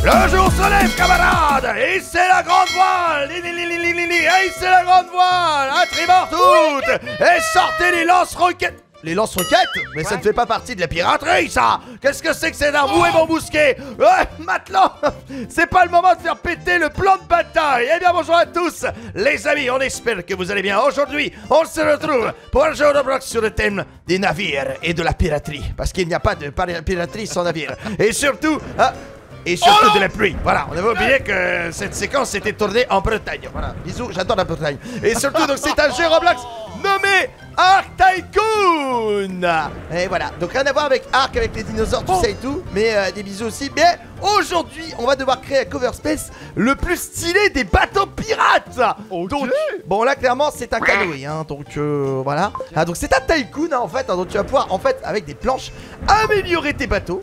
Le jour se lève, camarades, et c'est la grande voile. Et c'est la grande voile. À tribord toutes. Et sortez les lance-roquettes. Les lance-roquettes? Mais ça ne fait pas partie de la piraterie, ça! Qu'est-ce que c'est que c'est d'un où est mon mousquet? Ouais, maintenant, c'est pas le moment de faire péter le plan de bataille! Eh bien, bonjour à tous, les amis, on espère que vous allez bien. Aujourd'hui, on se retrouve pour un jeu de bloc sur le thème des navires et de la piraterie. Parce qu'il n'y a pas de piraterie sans navire. Et surtout... de la pluie. Voilà, on avait oublié que cette séquence était tournée en Bretagne. Voilà, bisous, j'adore la Bretagne. Et surtout, donc c'est un jeu Roblox nommé Ark Tycoon. Et voilà, donc rien à voir avec Ark, avec les dinosaures, tout ça et tout. Mais des bisous aussi. Mais aujourd'hui, on va devoir créer à Cover Space le plus stylé des bateaux pirates. Okay. Donc, bon là clairement c'est un canoë, hein, donc voilà. Ah, donc c'est un tycoon hein, en fait, hein, donc tu vas pouvoir en fait avec des planches améliorer tes bateaux.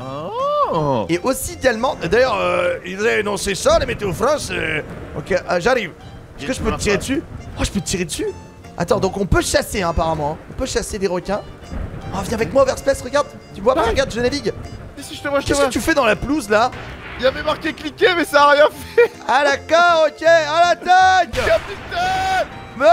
Oh. Et aussi également, d'ailleurs, ils avaient annoncé ça, les Météo France. Ok, j'arrive. Est-ce que je peux te tirer dessus? Oh, je peux te tirer dessus? Attends, donc on peut chasser, hein, apparemment. On peut chasser des requins. Oh, viens avec moi, Overspace, regarde. Tu vois pas, regarde, je navigue. Si, je te vois, Qu'est-ce que tu fais dans la pelouse là? Il y avait marqué cliquer, mais ça a rien fait. Ah, d'accord, ok, à l'attaque. Capitaine.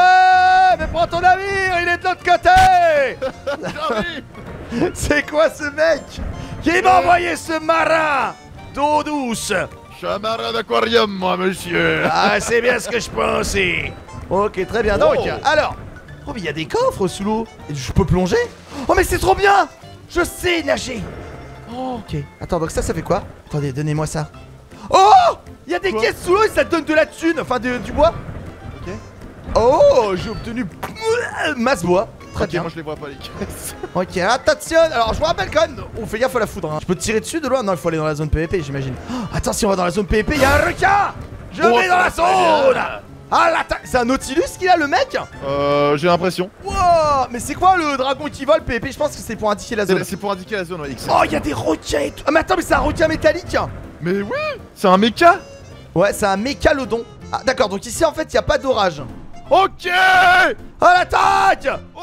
Mais prends ton navire, il est de l'autre côté. J'arrive. C'est quoi ce mec? Qui m'a envoyé ce marin d'eau douce? Je suis un marin d'aquarium, moi, monsieur. Ah, c'est bien ce que je pensais. Ok, très bien. Donc, alors... Oh, mais il y a des coffres sous l'eau. Je peux plonger? Oh, mais c'est trop bien. Je sais nager. Oh, ok. Attends, donc ça fait quoi? Attendez, donnez-moi ça. Oh, il y a des caisses sous l'eau et ça te donne de la thune. Enfin, du bois. Ok. Oh, j'ai obtenu masse bois. Très bien. Moi je les vois pas les caisses. Ok, attention. Alors je vous rappelle quand même, on fait gaffe à la foudre hein. Je peux te tirer dessus de loin? Non, il faut aller dans la zone PVP j'imagine. Oh, attends, si on va dans la zone PVP, il y a un requin. Je vais dans la zone. Ah l'attaque. C'est un Nautilus qu'il a le mec? J'ai l'impression. Wow. Mais c'est quoi le dragon qui vole PVP? Je pense que c'est pour indiquer la zone. C'est pour indiquer la zone, ouais, X. Oh, il y a des requins et tout. Ah mais attends, mais c'est un requin métallique. Mais oui. C'est un méca. Ouais, c'est un mécalodon. Ah d'accord, donc ici en fait il n'y a pas d'orage. Ok. À l'attaque. Oh.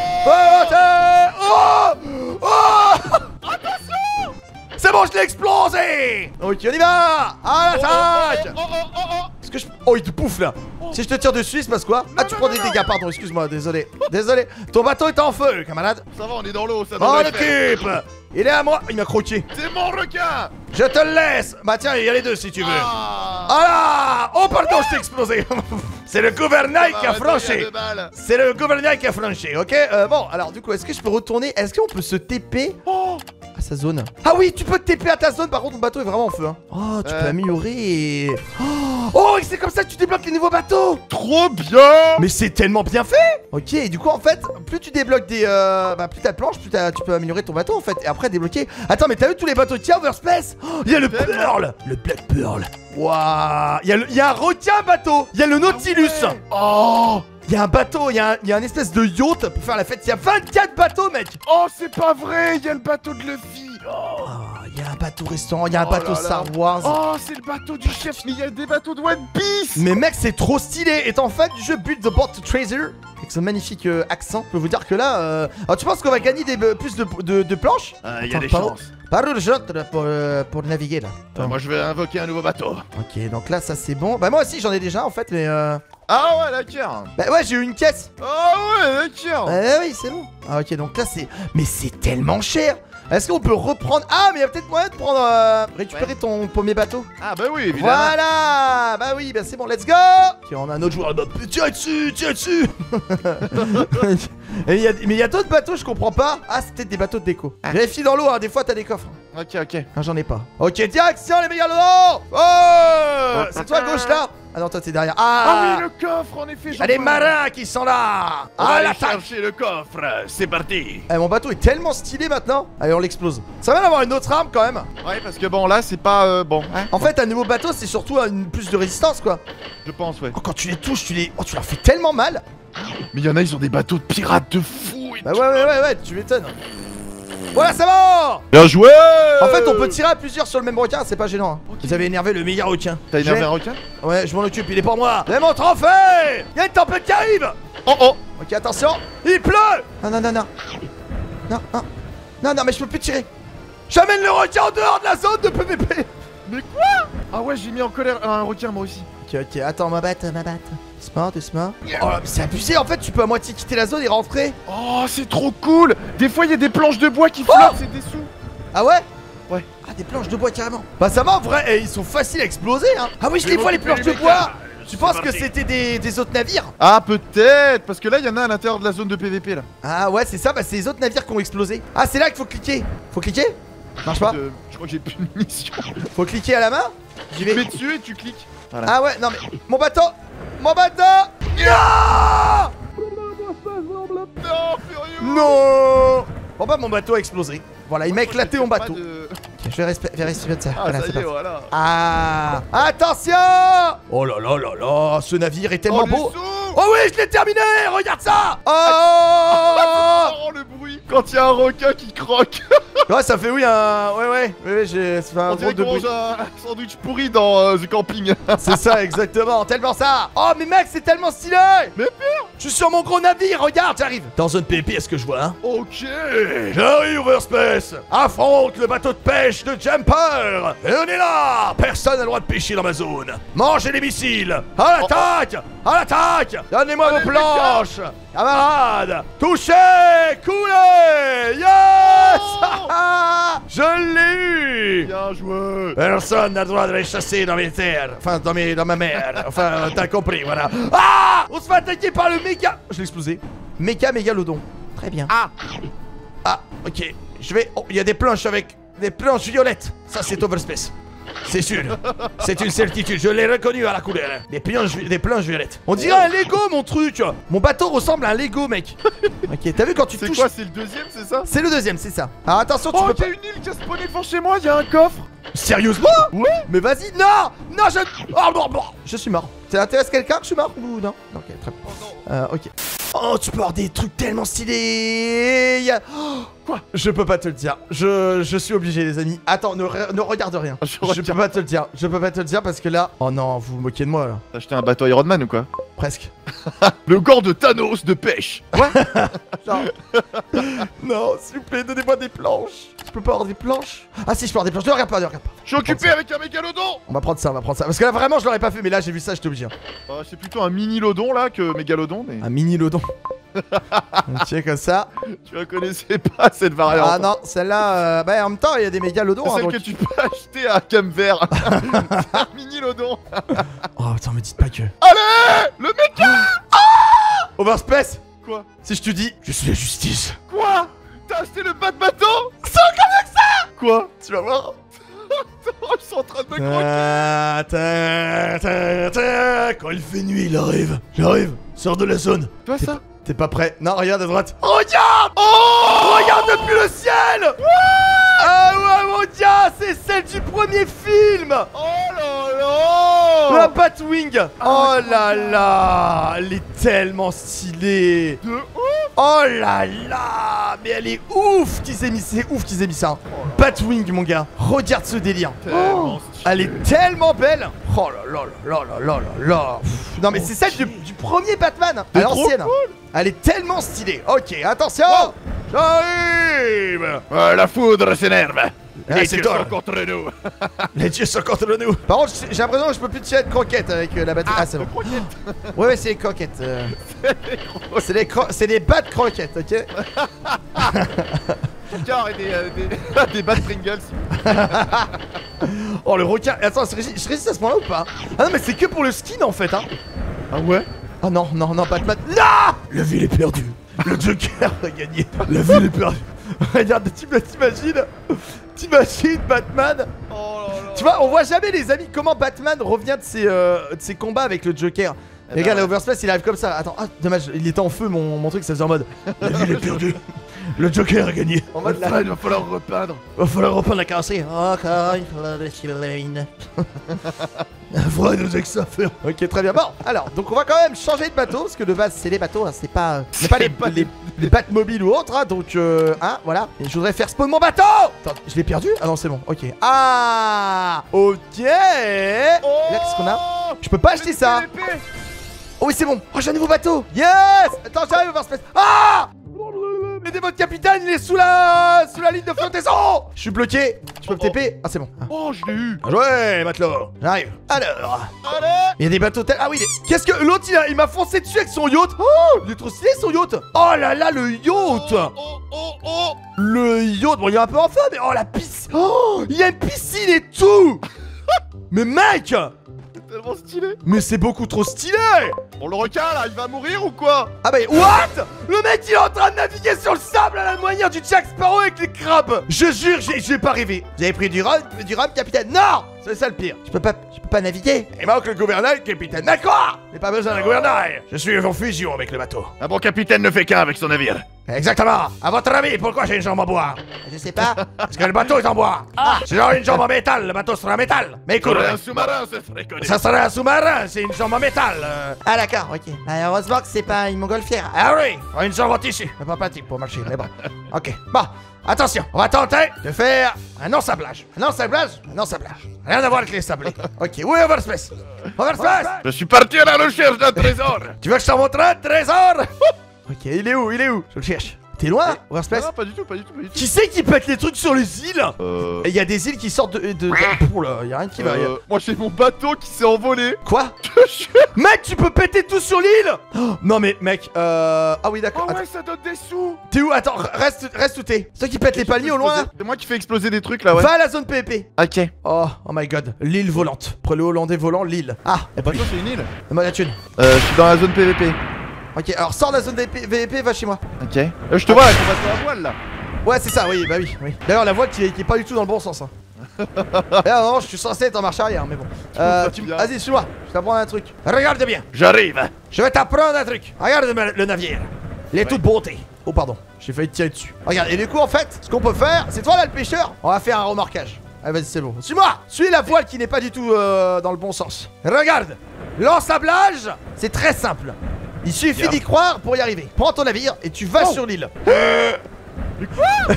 Attention. C'est bon, je l'ai explosé. Ok, on y va. À l'attaque. Est-ce que je... Oh, il te bouffe là. Si je te tire dessus, il se passe quoi? Ah, tu prends des dégâts, pardon, excuse-moi, désolé. Désolé. Ton bateau est en feu, camarade. Ça va, on est dans l'eau, ça On doit occupe. Il est à moi. Il m'a croqué. C'est mon requin. Je te le laisse. Bah tiens, il y a les deux si tu veux. Ah. Ah là. Oh pardon, je t'ai explosé. C'est le gouvernail qui a franchi. C'est le gouvernail qui a franchi, ok. Bon, alors du coup, est-ce que je peux retourner? Est-ce qu'on peut se TP à sa zone? Ah oui, tu peux te TP à ta zone. Par contre, ton bateau est vraiment en feu hein. Oh, tu peux améliorer. Oh, et c'est comme ça que tu débloques les nouveaux bateaux. Trop bien. Mais c'est tellement bien fait. Ok, et du coup en fait, plus tu débloques des plus t'as de planches, plus tu peux améliorer ton bateau en fait. Et après débloquer. Attends, mais t'as vu tous les bateaux qu'il y a Overspace? Oh, il y a le Pearl. Le Black Pearl. Waouh. Il y a un requin bateau. Il y a le Nautilus. Oh. Il y a un bateau, il y a un espèce de yacht pour faire la fête. Il y a 24 bateaux, mec. Oh, c'est pas vrai. Il y a le bateau de Luffy. Oh, il y a un bateau restaurant, il y a un bateau Star Wars. Oh, c'est le bateau du chef, mais il y a des bateaux de One Piece. Mais mec, c'est trop stylé. Et en fait du jeu Build the Boat Tracer avec ce magnifique accent, je peux vous dire que là alors tu penses qu'on va gagner plus de planches? Il y a des chances. Par où je rentre pour naviguer là? Moi je vais invoquer un nouveau bateau. Ok, donc là ça c'est bon. Bah moi aussi j'en ai déjà en fait, mais Ah ouais, d'accord. bah ouais, j'ai eu une caisse. Ah ouais, d'accord. Oui, c'est bon. Ah ok, donc là c'est... Mais c'est tellement cher. Est-ce qu'on peut reprendre... Ah, mais il y a peut-être moyen de prendre... récupérer ton premier bateau. Ah bah oui, évidemment. Voilà. Bah oui, bah c'est bon, let's go. Ok, on a un autre joueur. Tiens dessus, tiens dessus. Mais il y a d'autres bateaux, je comprends pas. Ah, c'est peut-être des bateaux de déco. Vérifie dans l'eau, hein, des fois t'as des coffres. Ok, ok. Ah, j'en ai pas. Ok, direction les mégalodons. Oh, c'est toi à gauche là. Ah non, toi t'es derrière. Ah oui, le coffre, en effet. Il y a des marins qui sont là. On va aller l'attaque. chercher le coffre. C'est parti. Eh, mon bateau est tellement stylé maintenant. Allez, on l'explose. Ça va d'avoir une autre arme quand même. Ouais, parce que bon, là, c'est pas bon. Hein, En fait, un nouveau bateau, c'est surtout plus de résistance quoi. je pense, ouais. Oh, quand tu les touches, tu leur fais tellement mal. Mais il y en a, ils ont des bateaux de pirates de fou. Bah ouais, tu m'étonnes. Voilà, c'est bon. Bien joué. En fait, on peut tirer à plusieurs sur le même requin, c'est pas gênant hein. Vous avez énervé le meilleur requin. T'as énervé un requin? Ouais, je m'en occupe, il est pour moi. C'est mon trophée. Il y a une tempête qui arrive. Oh oh. Ok, attention, il pleut. Non, non, non, non. Non, non. Non, non, mais je peux plus tirer. J'amène le requin en dehors de la zone de PVP. Mais quoi? Ah ouais, j'ai mis en colère un requin moi aussi. Ok, ok, attends, ma batte. Doucement, doucement. Oh, c'est abusé, en fait, tu peux à moitié quitter la zone et rentrer. Oh, c'est trop cool. Des fois, il y a des planches de bois qui flottent, c'est des sous. Ah ouais? Ouais. Ah, des planches de bois carrément. Bah ça va en vrai, et ils sont faciles à exploser hein. Ah oui, je les vois les planches de bois. Tu penses que c'était des autres navires? Ah, peut-être. Parce que là, il y en a à l'intérieur de la zone de PVP là. Ah ouais, c'est ça, bah c'est les autres navires qui ont explosé. Ah, c'est là qu'il faut cliquer. Faut cliquer? Marche pas? Je crois que j'ai plus de munitions. Faut cliquer à la main? J'y Tu vais. mets dessus et tu cliques. Voilà. Ah ouais, non mais mon bateau. Non Non, furieux. Non. Bon bah mon bateau a explosé. Voilà, il m'a éclaté mon bateau. De... Ok, je vais vérifier de ça. Ah, Voilà, ça c'est y est, parti. voilà. Ah, attention. Oh là là là là, ce navire est tellement Oh, beau. les sous. Oh oui, je l'ai terminé. Regarde ça. Oh. Oh, le bruit quand il y a un requin qui croque. Ouais, ça fait oui un... Ouais, j'ai... Ça fait un On drôle dirait de qu'on bruit. mange un sandwich pourri dans The Camping. C'est ça, exactement, tellement ça. Oh, mais mec, c'est tellement stylé. Mais pire. Je suis sur mon gros navire, regarde, j'arrive. Dans zone PvP, est-ce que je vois, hein? Ok. J'arrive, Overspace. Affronte le bateau de pêche de Jumper. Et on est là. Personne n'a le droit de pêcher dans ma zone. Mangez les missiles. À l'attaque. À l'attaque. Donnez-moi vos planches. Camarades. Touchez. Coulez. Yes. Je l'ai eu. Bien joué. Personne n'a le droit de les chasser dans mes terres. Enfin, dans ma mer. Enfin, t'as compris, voilà. Ah! On se fait attaquer par le méga... Je l'ai explosé. Mégalodon. Très bien. Ah, ok. Je vais... Oh, il y a des planches avec... Des planches violettes. Ça, c'est Overspace. C'est sûr. C'est une certitude. Je l'ai reconnu à la couleur. Des planches violettes. On dirait un Lego, mon truc. Mon bateau ressemble à un Lego, mec. Ok, t'as vu quand tu C'est touches... quoi, c'est le deuxième, c'est ça? C'est le deuxième, c'est ça. Alors attention, tu Oh, peux il y pas... a une île qui a spawné devant chez moi, il y a un coffre. Sérieusement? Ouais. Mais vas-y, non! Non, je... Oh, bon. Je suis mort. Ça intéresse quelqu'un que je suis mort ou non? Ok, très bien. Oh non. Ok. Oh, tu peux avoir des trucs tellement stylés. Oh, quoi? Je peux pas te le dire. Je suis obligé, les amis. Attends, ne regarde rien. Je peux pas te le dire. Je peux pas te le dire parce que là... Oh non, vous vous moquez de moi, là. T'as acheté un bateau Iron Man ou quoi? Presque. Le gant de Thanos de pêche. Genre... Non, s'il vous plaît, donnez-moi des planches. Je peux pas avoir des planches? Ah si, je peux avoir des planches. Ne regarde pas. Je suis occupé avec un mégalodon. On va prendre ça, Parce que là, vraiment, je l'aurais pas fait. Mais là, j'ai vu ça, j'étais obligé. C'est plutôt un mini-lodon là que mégalodon, mais... Un mini-lodon. Ok, comme ça. Tu la connaissais pas cette variante. Ah non, celle-là, bah en même temps, il y a des mégalodons. C'est hein, celle donc... que tu peux acheter à Camvert. Un mini-lodon. Oh putain, me dites pas que... Allez. Le mec. Overspace. Quoi? Si je te dis, je suis la justice. Quoi? T'as acheté le bas de bateau? C'est encore mieux que ça. Quoi? Tu vas voir. Oh, ils sont en train de me croquer. Quand il fait nuit, il arrive. J'arrive. Sors de la zone. Toi ça? T'es pas prêt? Non, regarde à droite. Regarde. Oh, regarde depuis le ciel. Ah ouais, mon gars, c'est celle du premier film. Oh là La là. Batwing. Oh là là. Elle est tellement stylée. De ouf. Oh là là. Mais elle est ouf qu'ils aient mis, c'est ouf qu'ils aient mis ça. Batwing, mon gars. Regarde ce délire. Tellement stylé. Elle est tellement belle. Oh là là là là là là là. Pff, non mais c'est celle du premier Batman. À l'ancienne. Elle est tellement stylée. Ok, attention. J'arrive. La foudre s'énerve. Ah, c'est toi. contre nous. Les dieux sont contre nous. Par contre, j'ai l'impression que je peux plus tirer de croquettes avec la batterie. Ah, c'est bon. Ouais, c'est les croquettes. C'est des bats de croquettes, ok. Car et des bats de Pringles. Oh, le requin. Attends, je résiste à ce point-là ou pas? Ah non, mais c'est que pour le skin en fait, hein. Ah ouais? Oh non, Batman. Non. La ville est perdue. Le Joker a gagné. La ville est perdue. Regarde, t'imagines Batman. Oh là là. Tu vois, on voit jamais les amis comment Batman revient de ses combats avec le Joker. Et regarde, l'Overspace il arrive comme ça. Attends, ah dommage, il était en feu mon truc, ça faisait en mode la ville est perdue. Le Joker a gagné. En mode là, il va falloir repeindre. va falloir reprendre la carrosserie. Encore une fois de Chilane. Vrai nous avec ça à faire. Ok, très bien. Bon, alors, donc on va quand même changer de bateau parce que de base c'est les bateaux, hein, c'est pas les Batmobiles ou autres, hein, donc hein, voilà. Et je voudrais faire spawn mon bateau. Attends, je l'ai perdu? Ah non, c'est bon. Ok. Ah, ok. Là, qu'est-ce qu'on a? Je peux pas acheter ça. Oh oui, c'est bon. Oh, j'ai un nouveau bateau. Yes. Attends, j'arrive, Overspace. Ah. Aidez votre capitaine, il est sous la ligne de flottaison. Je suis bloqué. Tu peux me TP? Ah, c'est bon. Oh, je l'ai eu. Bien joué, matelot. J'arrive. Alors. Allez. Il y a des bateaux tels. Ah oui, qu'est-ce que l'autre il m'a foncé dessus avec son yacht. Oh, il est trop stylé son yacht. Oh là là, le yacht. Oh. Le yacht. Bon, il est un peu en feu, mais oh la piscine. Oh, il y a une piscine et tout. Mais mec. C'est tellement stylé. Mais c'est beaucoup trop stylé. Bon, le requin là, il va mourir ou quoi? Ah bah what? Le mec il est en train de naviguer sur le sable à la manière du Jack Sparrow avec les crabes. Je jure, j'ai pas rêvé. Vous avez pris du rhum, capitaine? Non. C'est ça le pire. Je peux pas naviguer. Il manque le gouvernail, capitaine. D'accord. J'ai pas besoin d'un gouvernail. Je suis en fusion avec le bateau. Un bon capitaine ne fait qu'un avec son navire. Exactement. À votre avis, pourquoi j'ai une jambe en bois? Je sais pas. Parce que le bateau est en bois. Ah. Si j'aurais une jambe en métal, le bateau serait en métal. Mais écoute, Un sous-marin, ce serait connu. ça serait un sous-marin, c'est une jambe en métal. Ah d'accord, ok. Heureusement que c'est pas une montgolfière. Ah oui, une jambe en tissu. C'est pas pratique pour marcher, mais bon. Ok, bon, attention, on va tenter de faire un ensablage. Un ensablage. Rien à voir avec les sablés. Ok, oui, Overspace. Overspace. Je suis parti à la recherche d'un trésor. Tu veux que je t'en montre un trésor? Ok, il est où? Je le cherche. T'es loin, Overspace? Non, pas du tout. Qui c'est qui pète les trucs sur les îles? Et il y a des îles qui sortent de... Oh là, y a rien qui va. Moi j'ai mon bateau qui s'est envolé. Quoi? Mec, tu peux péter tout sur l'île? Oh, non mais mec, ah oui d'accord. Oh ouais, ça donne des sous. T'es où? Attends, reste où t'es. C'est toi qui pète les palmiers au loin? C'est moi qui fais exploser des trucs là, ouais. Va à la zone PVP. Ok. Oh my god, l'île volante. Après le hollandais volant, l'île. Ah, Et pas toi, c'est une île. donne-moi la thune. Je suis dans la zone PVP. Ok, alors sors de la zone PVP, va chez moi. Ok. Je te vois là, tu vas sur la voile là. Ouais, c'est ça, oui, bah oui. D'ailleurs, la voile qui est pas du tout dans le bon sens. Hein. D'ailleurs, non, je suis censé être en marche arrière, mais bon. Vas-y, suis-moi, je t'apprends un truc. Regarde bien. J'arrive. Je vais t'apprendre un truc. Regarde le navire. Il est toute beauté. Oh, pardon, j'ai failli te tirer dessus. Regarde, et du coup, en fait, ce qu'on peut faire, c'est toi là le pêcheur. On va faire un remorquage. Allez, vas-y, c'est bon. Suis-moi. Suis la voile qui n'est pas du tout dans le bon sens. Regarde, l'ensablage, c'est très simple. Il suffit d'y croire pour y arriver. Prends ton navire et tu vas sur l'île. Mais quoi?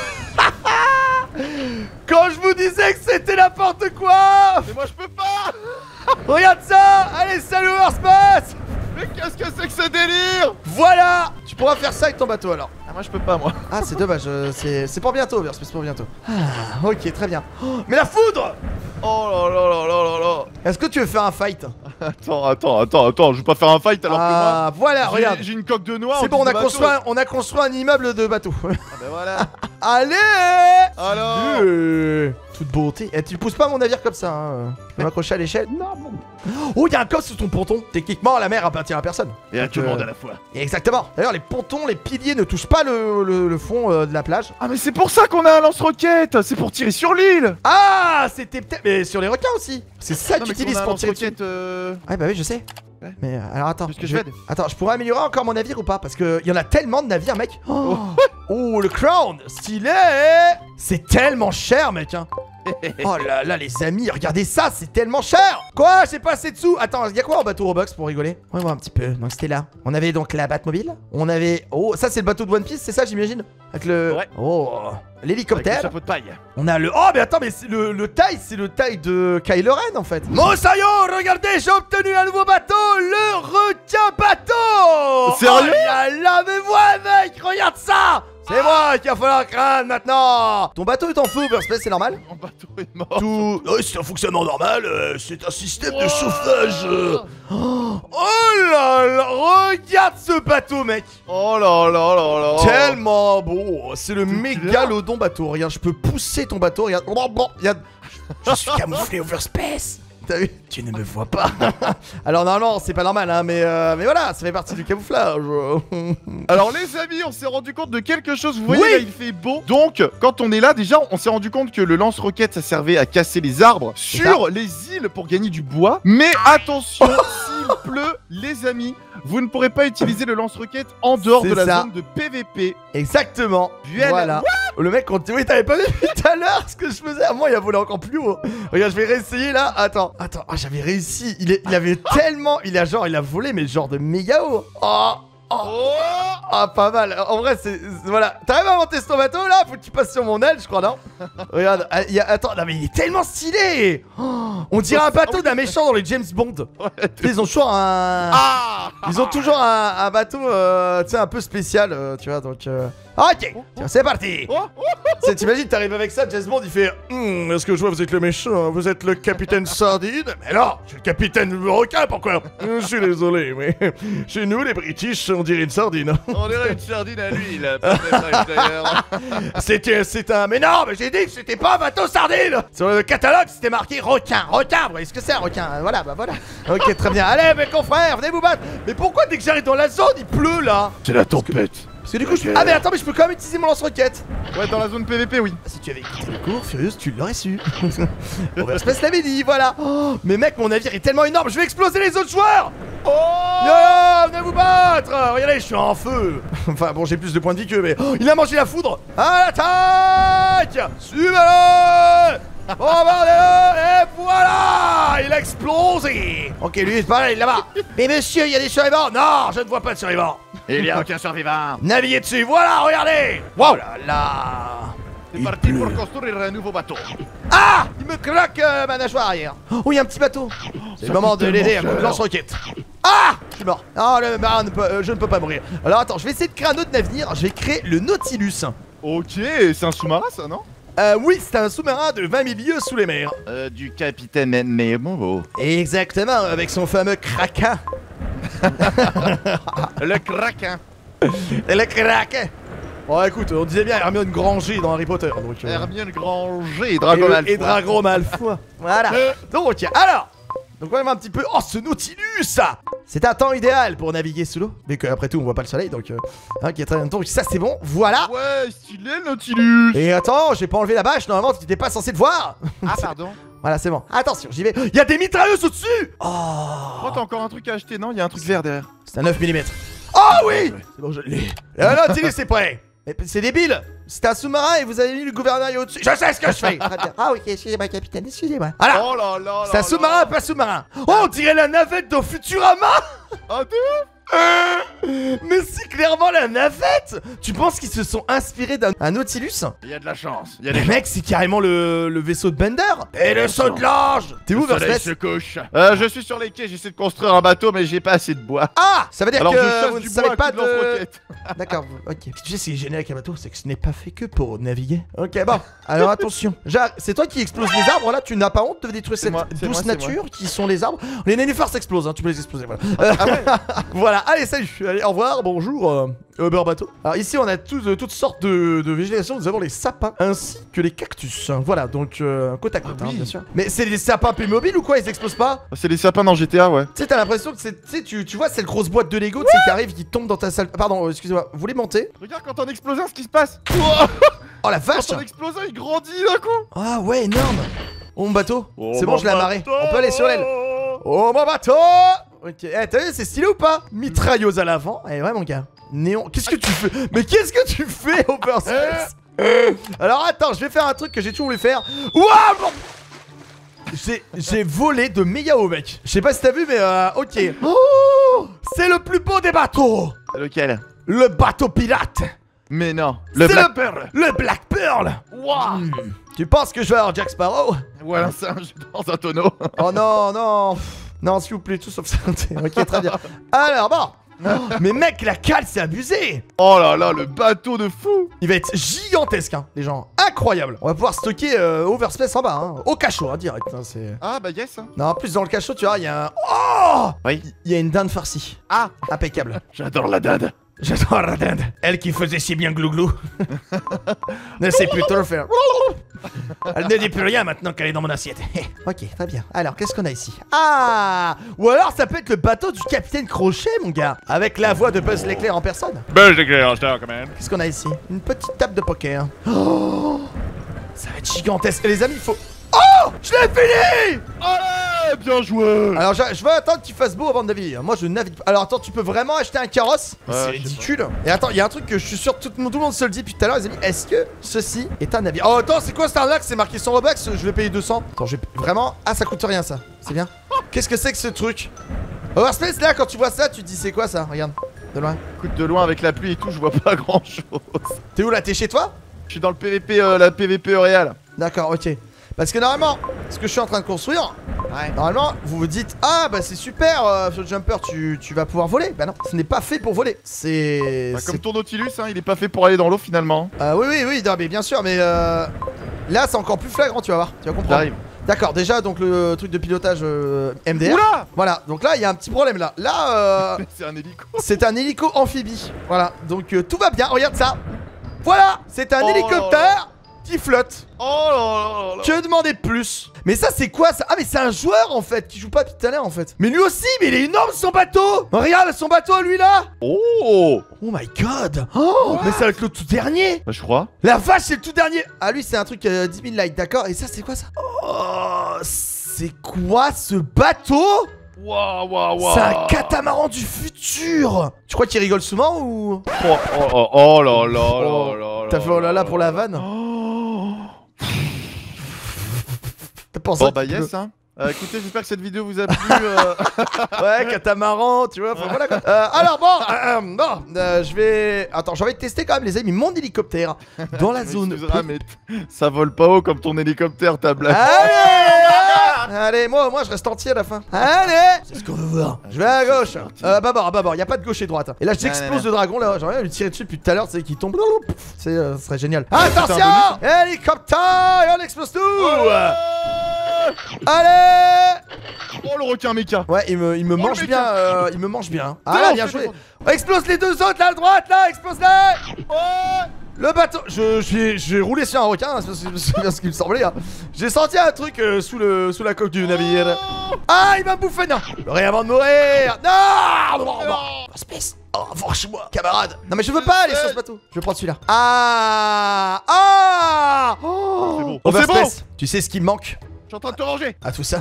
Quand je vous disais que c'était n'importe quoi. Mais moi je peux pas. Regarde ça. Allez, salut Overspace. Mais qu'est-ce que c'est que ce délire? Voilà. Tu pourras faire ça avec ton bateau alors. Ah moi je peux pas moi. Ah c'est dommage, c'est pour bientôt Overspace, c'est pour bientôt. Ah, ok, très bien. Oh, mais la foudre. Oh là là là là là là. Est-ce que tu veux faire un fight? Attends, je vais pas faire un fight alors que moi. Ah voilà, regarde. J'ai une coque de noix. C'est bon, on a construit un immeuble de bateau. Ah bah voilà. Allez. Alors. Toute beauté. Et tu pousses pas mon navire comme ça, hein. Je peux m'accrocher à l'échelle. Non. Oh, il y a un coffre sous ton ponton. Techniquement, la mer appartient à personne. Et à tout le monde à la fois. Exactement. D'ailleurs, les pontons, les piliers ne touchent pas le fond de la plage. Ah mais c'est pour ça qu'on a un lance-roquette. C'est pour tirer sur l'île. Ah, c'était peut-être... Mais sur les requins aussi. C'est ça que tu utilises pour tirer dessus. Ouais, bah oui, je sais. Ouais. Mais alors attends, Parce que je vais. Attends, je pourrais améliorer encore mon navire ou pas? Parce que y en a tellement de navires, mec. Oh, le crown, stylé. C'est tellement cher, mec, hein. Oh là là, les amis, regardez ça, c'est tellement cher. Quoi? J'ai pas assez de sous. Attends, y'a quoi en bateau Robux pour rigoler? Ouais, moi un petit peu. Donc c'était là. On avait donc la Batmobile. On avait... Oh, ça c'est le bateau de One Piece, c'est ça j'imagine? Avec le... Ouais. Oh, l'hélicoptère. Avec le chapeau de paille. On a le... Oh, mais attends, mais le taille, c'est le taille de Kylo Ren en fait. Mosayo, regardez, j'ai obtenu un nouveau bateau, le requin bateau. Sérieux? Oh là, mais ouais, mec, regarde ça. C'est moi qui va falloir craindre maintenant. Ton bateau est en feu, Overspace, c'est normal? Mon bateau est mort. Tout... c'est un fonctionnement normal, c'est un système de chauffage. Oh là là, regarde ce bateau, mec. Oh là là là là. Tellement beau. C'est le mégalodon bateau. Regarde, je peux pousser ton bateau. Regarde, regarde. Je suis camouflé Overspace. T'as vu? Tu ne me vois pas. Alors normalement c'est pas normal hein, mais voilà, ça fait partie du camouflage. Alors les amis, on s'est rendu compte de quelque chose. Vous voyez Oui. là, il fait beau. Donc quand on est là déjà, on s'est rendu compte que le lance-roquette ça servait à casser les arbres sur les îles pour gagner du bois. Mais attention, s'il pleut, les amis, vous ne pourrez pas utiliser le lance-roquette en dehors de la zone de PVP. Exactement. Voilà. Le mec, oui, t'avais pas vu tout à l'heure ce que je faisais? Moi, il a volé encore plus haut. Regarde, je vais réessayer là. Attends, ah, j'avais réussi. Il avait tellement. Il a volé, mais genre de méga haut. Ah, pas mal. En vrai, c'est. Voilà. T'arrives à monter sur ton bateau là? Faut que tu passes sur mon aile, je crois, non? Regarde, attends, non, mais il est tellement stylé. On dirait un bateau d'un méchant dans les James Bond. Ils ont toujours un. Ils ont toujours un bateau, tu sais, un peu spécial, tu vois, donc. Ok, tiens, c'est parti. Oh, T'imagines, t'arrives avec ça, James Bond, il fait est-ce que je vois, vous êtes le méchant, vous êtes le capitaine Sardine? Mais non, je suis le capitaine requin, pourquoi? Je suis désolé, mais chez nous, les British, on dirait une sardine. on dirait une sardine à l'huile, peut-être d'ailleurs. C'est un... Mais non, mais j'ai dit que c'était pas un bateau sardine. Sur le catalogue, c'était marqué requin. Requin, vous voyez ce que c'est un requin? Voilà, bah voilà. Ok, très bien. Allez, mes confrères, venez vous battre. Mais pourquoi dès que j'arrive dans la zone, il pleut, là? C'est la tempête. Parce que du coup, ah mais attends, mais je peux quand même utiliser mon lance-roquette. Ouais, dans la zone PVP, oui. Si tu avais quitté le cours, Furious, tu l'aurais su. Overspace l'avait dit, voilà. Oh, mais mec, mon navire est tellement énorme, je vais exploser les autres joueurs. Oh Yo, venez vous battre. Regardez, je suis en feu. Enfin bon, j'ai plus de points de vie que, mais il a mangé la foudre. À l'attaque. Suivez-le. Bombardez-le. Et voilà, il a explosé. Ok, lui, c'est pareil, là-bas. Mais monsieur, il y a des survivants. Non, je ne vois pas de survivants. Il y a aucun survivant. Naviguez dessus, voilà, regardez. Wow là là. C'est parti pour construire un nouveau bateau. Ah, il me claque ma nageoire arrière. Oh, il y a un petit bateau. C'est le moment de l'aider à coup de lance-roquette. Ah, je suis mort. Ah, le marin ne peut, je ne peux pas mourir. Alors attends, je vais essayer de créer un autre navire. Je vais créer le Nautilus. Ok, c'est un sous-marin ça, non? Oui, c'est un sous-marin de 20 000 lieues sous les mers. Du capitaine Nemo. Exactement, avec son fameux kraken. Le kraken. Le kraken. Bon, écoute, on disait bien Hermione Granger dans Harry Potter. Donc, Hermione Granger, Drago Malfoy. Et Drago Malfoy. Voilà. Donc, alors. Donc, on va un petit peu. Oh, ce Nautilus. C'est un temps idéal pour naviguer sous l'eau. Mais qu'après tout, on voit pas le soleil. Donc, ok, très bien. Donc, ça, c'est bon. Voilà. Ouais, stylé le Nautilus. Et attends, j'ai pas enlevé la bâche. Normalement, tu n'étais pas censé le voir. Ah, pardon. Voilà, c'est bon. Attention, j'y vais. Il y a des mitrailleuses au-dessus. Oh. Oh, t'as encore un truc à acheter, non? Il y a un truc vert derrière. C'est un 9 mm. Oh oui. C'est bon, je l'ai. Le Nautilus, c'est prêt. Mais c'est débile. C'est un sous-marin et vous avez mis le gouvernail au-dessus. Je sais ce que je fais. Ah oui, excusez-moi, capitaine, excusez-moi. Voilà. Oh là là. C'est un sous-marin, pas sous-marin. Oh, on dirait la navette dans Futurama. Ah, mais c'est clairement la navette. Tu penses qu'ils se sont inspirés d'un Nautilus? il y a de la chance. Il y a Mais des mec, c'est carrément le vaisseau de Bender. Et le saut de l'ange. T'es où, Le soleil Verspès? se couche. Je suis sur les quais, j'essaie de construire un bateau, mais j'ai pas assez de bois. Ah, ça veut dire Alors je que chasse vous ne du savez bois pas à coups de de... lance-roquette. D'accord, ok. Tu sais, ce qui est génial avec un bateau, c'est que ce n'est pas fait que pour naviguer. Ok, bon. Alors attention. C'est toi qui exploses les arbres, là. Tu n'as pas honte de détruire cette douce nature qui sont les arbres. Les nénuphars s'explosent, hein. Tu peux les exploser, voilà. Ah ouais. Voilà, allez, salut. Allez, au revoir, bonjour. Uber bateau. Alors ici, on a toutes sortes de végétation. Nous avons les sapins ainsi que les cactus. Voilà, donc côte à côte, Ah oui. bien sûr. Mais c'est des sapins Playmobil ou quoi? Ils explosent pas? C'est les sapins dans GTA, ouais. Tu sais, t'as l'impression que c'est. Tu vois, cette grosse boîte de Lego, tu sais, qui arrive, qui tombe dans ta salle. Pardon, excusez-moi, vous voulez monter? Regarde quand on explose un, ce qui se passe. Oh la vache! Quand on explose un, il grandit d'un coup. Ah ouais, énorme! Oh mon bateau! Oh, c'est bon, mon je l'ai amarré. bateau. On peut aller sur l'aile. Oh mon bateau! Ok, t'as vu, c'est stylé ou pas? Mitrailleuse à l'avant. Eh ouais, mon gars. Néon. Qu'est-ce que tu fais? Mais qu'est-ce que tu fais, Overspace? Alors attends, je vais faire un truc que j'ai toujours voulu faire. Ouah bon. J'ai volé de Meyao, mec. Je sais pas si t'as vu, mais ok. Oh, c'est le plus beau des bateaux. Lequel? Le bateau pirate. Mais non. Le C'est Black Pearl. Le Black Pearl. Waouh. Tu penses que je vais avoir Jack Sparrow? Ouais, un singe dans un tonneau. Oh non, non. Non, s'il vous plaît, tout sauf ça. Ok, très bien. Alors, bon. Mais mec, la cale, c'est abusé. Oh là là, le bateau de fou. Il va être gigantesque, hein, les gens. Incroyable. On va pouvoir stocker Overspace en bas, hein. Au cachot, hein, direct. Hein, Ah bah yes. non, en plus, dans le cachot, tu vois, il y a un... Oh, Oui. il y a une dinde farcie. Ah, Impeccable. j'adore la dinde. J'adore la dinde. Elle qui faisait si bien glouglou. Ne sait plus trop faire. Elle ne dit plus rien maintenant qu'elle est dans mon assiette. Ok, très bien. Alors, qu'est-ce qu'on a ici? Ah! Ou alors, ça peut être le bateau du capitaine Crochet, mon gars. Avec la voix de Buzz l'éclair en personne. Buzz l'éclair, Star Command. Qu'est-ce qu'on a ici? Une petite table de poker. Oh! Ça va être gigantesque. Et les amis, il faut... Oh! Je l'ai fini! Allez, bien joué. Alors, je veux attendre qu'il fasse beau avant de naviguer. Moi, je navigue pas. Alors, attends, tu peux vraiment acheter un carrosse? Ouais, C'est je sais ridicule. Et attends, il y a un truc que je suis sûr que tout le monde se le dit depuis tout à l'heure, les amis. Est-ce que ceci est un navire? Oh, attends, c'est quoi cette arnaque? C'est marqué 100 Robux, je vais payer 200. Attends, je vais... Vraiment? Ah, ça coûte rien, ça. C'est bien. Qu'est-ce que c'est que ce truc? Overspace, là, quand tu vois ça, tu te dis c'est quoi ça? Regarde, de loin. Écoute, de loin avec la pluie et tout, je vois pas grand chose. T'es où là? T'es chez toi? Je suis dans le PVP, la PVP Réal. D'accord, ok. Parce que normalement, ce que je suis en train de construire, Ouais. Normalement, vous vous dites, ah bah c'est super, sur le jumper, tu vas pouvoir voler. Bah non, ce n'est pas fait pour voler. C'est... Bah, comme ton Nautilus, hein, il est pas fait pour aller dans l'eau finalement. Oui, non, mais bien sûr, mais là c'est encore plus flagrant, tu vas voir, tu vas comprendre. J'arrive. D'accord, déjà donc le truc de pilotage MDR. Oula. Voilà, donc là il y a un petit problème là. Là, C'est un hélico. c'est un hélico amphibie. Voilà, donc tout va bien, regarde ça. Voilà, c'est un hélicoptère qui flotte. Oh là là là. Que demander de plus? Mais ça c'est quoi ça? Ah mais c'est un joueur en fait qui joue pas depuis tout à l'heure en fait. Mais lui aussi, mais il est énorme son bateau. Regarde son bateau lui là. Oh. Oh my god. Oh, mais ça va être le tout dernier. Bah je crois. La vache c'est le tout dernier. Ah lui c'est un truc 10 000 likes, d'accord. Et ça c'est quoi ça? Oh, c'est quoi ce bateau? Waouh waouh waouh. C'est un catamaran du futur. Tu crois qu'il rigole souvent ou? Oh là là là là. T'as fait oh là là pour la vanne? T'as pensé Bon un bah petit yes peu. hein. Écoutez, j'espère que cette vidéo vous a plu. Ouais, catamaran, tu vois, enfin, voilà quoi. Alors bon, je vais... Attends, j'ai envie de tester quand même les amis mon hélicoptère dans la zone. Excusera, mais ça vole pas haut comme ton hélicoptère, ta blague. Allez, moi je reste entier à la fin. Allez, c'est ce qu'on veut voir. Je vais à gauche. Bâbord, y a pas de gauche et droite. Et là j'explose le dragon là, j'aimerais lui tirer dessus depuis tout à l'heure, tu sais, qu'il tombe. Ce serait génial. Attention, hélicoptère, on explose tout. Allez. Oh le requin méca. Ouais, il me mange le bien, méca. il me mange bien. Ah là, bien joué. Explose les deux autres là à droite là, explose-les. Le bateau, j'ai roulé sur un requin, c'est bien ce qu'il me semblait. Hein. J'ai senti un truc sous la coque du navire. Ah, il m'a bouffé, non. Rien avant de mourir. Non. Espèce. Oh, franchement, camarade. Non mais je veux pas aller sur ce bateau. Je vais prendre celui-là. Ah. Oh, c'est bon. Overspace. Tu sais ce qui me manque? Je suis en train de te ranger. À tout ça.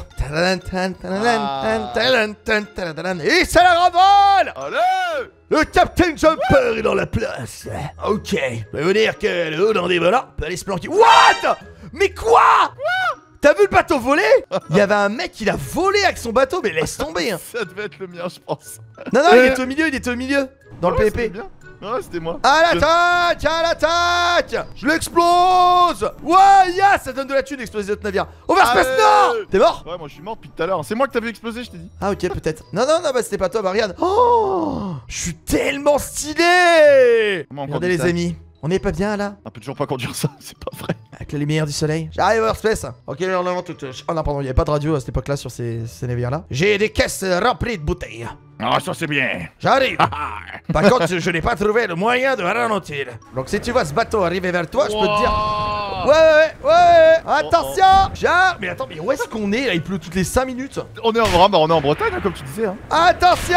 Et c'est la grande voile. Allez. Le Captain Jumper est dans la place. Ok. Je vais vous dire que le haut dans des volants peut aller se planquer. What? Mais quoi? T'as vu le bateau voler? Il y avait un mec qui l'a volé avec son bateau, mais laisse tomber. Hein. Ça devait être le mien, je pense. Non, il était au milieu, dans le PvP. Bien. Ouais, c'était moi. À l'attaque, je l'explose. Ouais, yeah, ça donne de la thune d'exploser notre navire. Overspace, non. T'es mort? Ouais, moi je suis mort depuis tout à l'heure. C'est moi que t'as vu exploser, je t'ai dit. Ah ok, peut-être. Non, bah c'était pas toi, Marianne. Oh, je suis tellement stylé. Regardez les amis, on n'est pas bien là? On peut toujours pas conduire ça, c'est pas vrai. Avec la lumière du soleil. J'arrive Overspace. Ok, on avance tout. Oh non, pardon, il n'y avait pas de radio à cette époque-là sur ces navires-là. J'ai des caisses remplies de bouteilles. Ah, ça c'est bien. J'arrive. Par contre, je n'ai pas trouvé le moyen de ralentir. Donc si tu vois ce bateau arriver vers toi, je peux te dire... Ouais. Attention. Mais attends, mais où est-ce qu'on est là? Il pleut toutes les 5 minutes. On est en Bretagne, hein, comme tu disais. Hein. Attention.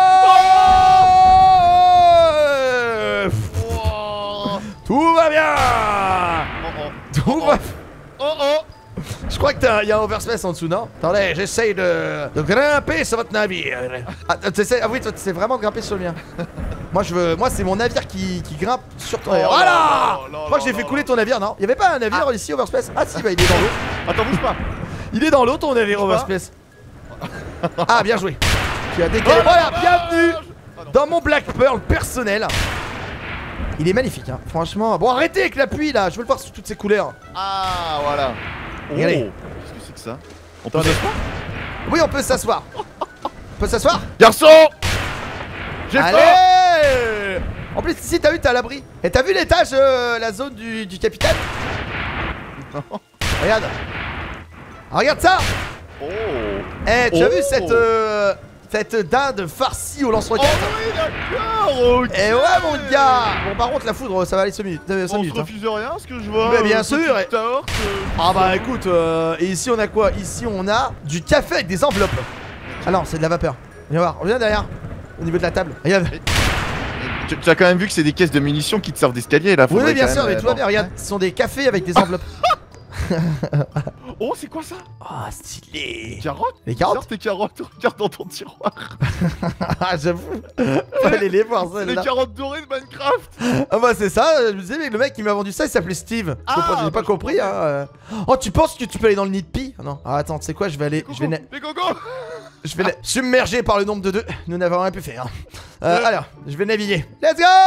Tout va bien. Tout va... Je crois que il y a un overspace en dessous, non? Attendez, j'essaye de grimper sur votre navire. Ah oui, toi, c'est vraiment grimper sur le mien. Moi, c'est mon navire qui grimpe sur ton navire. Voilà! Je crois que j'ai fait couler ton navire, non? Il y avait pas un navire ici, overspace? Ah si, bah il est dans l'eau. Attends, bouge pas. Il est dans l'eau, ton navire, overspace. Ah, bien joué. Tu as décalé. Voilà, bienvenue dans mon Black Pearl personnel. Il est magnifique, hein. Franchement. Bon, arrêtez avec la pluie là. Je veux le voir sous toutes ses couleurs. Ah, voilà. Regardez. Qu'est-ce que c'est que ça? On peut s'asseoir? Oui, on peut s'asseoir. On peut s'asseoir? Garçon! J'ai faim! Allez! En plus, ici, t'as vu, t'es à l'abri. Et t'as vu l'étage, la zone du capitaine? Non. Regarde. Ah, regarde ça! Oh! Eh, tu as vu cette dinde farcie au lance-roquettes? Oh oui, d'accord! Ok! Eh ouais, mon gars! Bon, par contre, la foudre, ça va aller 5 minutes. On se refuse rien, ce que je vois. Mais bien sûr! Torte, Ah bah écoute, et ici on a quoi? Ici on a du café avec des enveloppes. Ah non, c'est de la vapeur. Viens voir, reviens derrière. Au niveau de la table. Regarde. Tu as quand même vu que c'est des caisses de munitions qui te servent d'escalier là. Oui, bien sûr, mais tout va bien. Regarde, ce sont des cafés avec des enveloppes. Oh, c'est quoi ça? Oh, stylé. Carottes? Les carottes? Sors tes carottes, regarde dans ton tiroir. Ah, j'avoue. Fallait les voir, Les celles-là. carottes dorées de Minecraft. Ah bah c'est ça, je me disais, mais le mec qui m'a vendu ça, il s'appelait Steve. J'ai pas je compris, hein. Oh, tu penses que tu peux aller dans le nid de pie? Non. Ah, attends, tu sais quoi, je vais aller... Les gogos. Je vais submerger par le nombre de 2. Nous n'avons rien pu faire. Alors, je vais naviguer. Let's go!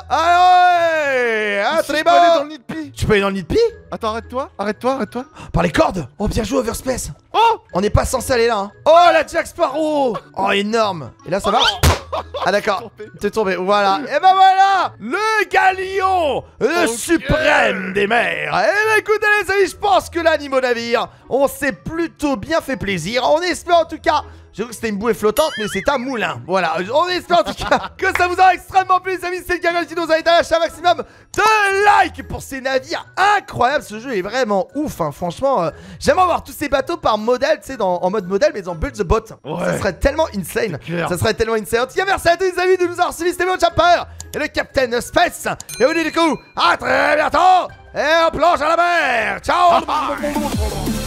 là. Allez, un Ici, je peux tribord. aller dans le nid de pie. Tu peux aller dans le nid de pie? Attends, arrête-toi. Par les cordes. Oh, bien joué, Overspace. Oh, On n'est pas censé aller là. Hein. Oh, la Jack Sparrow. Oh, énorme. Et là, ça marche? Ah, d'accord. T'es tombé. Voilà. Et ben voilà. Le galion. Le suprême des mers. Et ben écoutez, les amis, je pense que là, niveau navire, on s'est plutôt bien fait plaisir. On espère en tout cas. J'avoue que c'était une bouée flottante, mais c'est un moulin. Voilà, on espère en tout cas que ça vous aura extrêmement plu, les amis. C'est le Gagal qui nous a été à lâcher un maximum de likes pour ces navires incroyables. Ce jeu est vraiment ouf, hein. Franchement. J'aimerais voir tous ces bateaux par modèle, tu sais, en mode modèle, mais dans Build the Boat. Ouais. Ça serait tellement insane. Ça serait tellement insane. En tout cas, merci à tous les amis de nous avoir suivis. C'était Léon Chapper et le Captain Space. Et on dit du coup, à très bientôt. Et on plonge à la mer. Ciao.